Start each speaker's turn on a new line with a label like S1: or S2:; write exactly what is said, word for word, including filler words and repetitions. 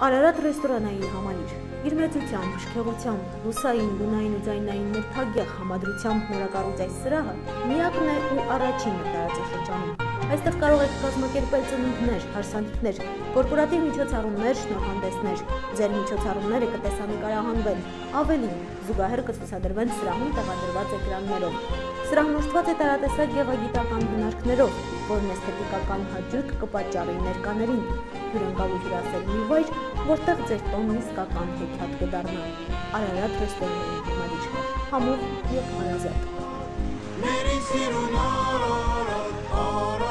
S1: Արարատ ռեստորանային համալիր իր մեծությամբ, շքեղությամբ, լուսային, գունային ու ձայնային նրբագեղ համադրությամբ նորակառույց այս սրահը միակն է ու առաջինը տարածաշրջանում։ Այստեղ կարող եք կազմակերպել ծնունդներ, հարսանիքներ, կորպորատիվ միջոցառումներ, շնորհանդեսներ։ Ձեր միջոցառումները կտեսանկարահանվեն, ավելին, զուգահեռ կցուցադրվեն սրահում տեղադրված էկրաններով։ Սրահն օժտված է տարատեսակ գեղագիտական հնարքներով, որն էսթետիկական հաճույք կպատճառի ներկաներին։ Հյուրընկալու հյուրասեր մի վայր, որտեղ ձեր տոնն իսկական հեքիաթ կդառնա։ Արարատ ռեստորանային համալիր, համով և հարազատ։